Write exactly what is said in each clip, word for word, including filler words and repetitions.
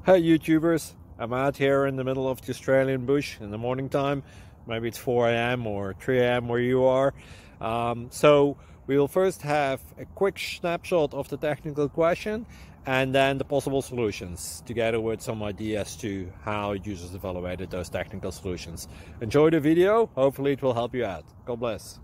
Hey YouTubers, I'm out here in the middle of the Australian bush in the morning time. Maybe it's four A M or three A M where you are. Um, so we'll first have a quick snapshot of the technical question and then the possible solutions, together with some ideas to how users evaluated those technical solutions. Enjoy the video, hopefully it will help you out. God bless.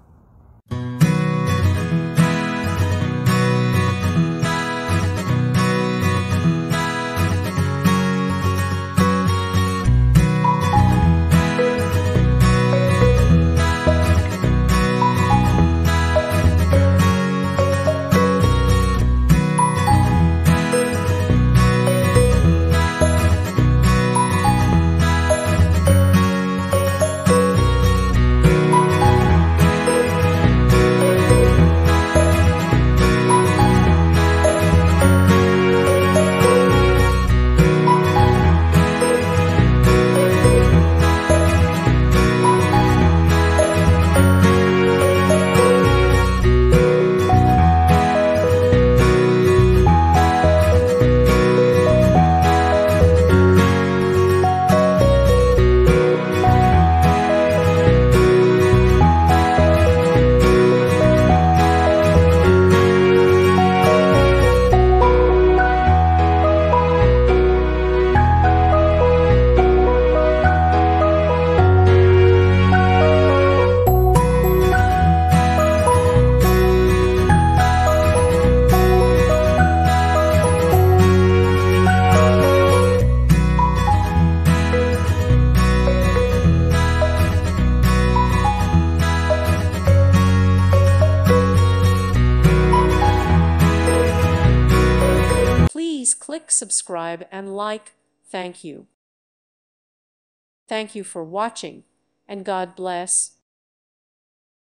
Please click subscribe and like. Thank you. Thank you for watching, and God bless.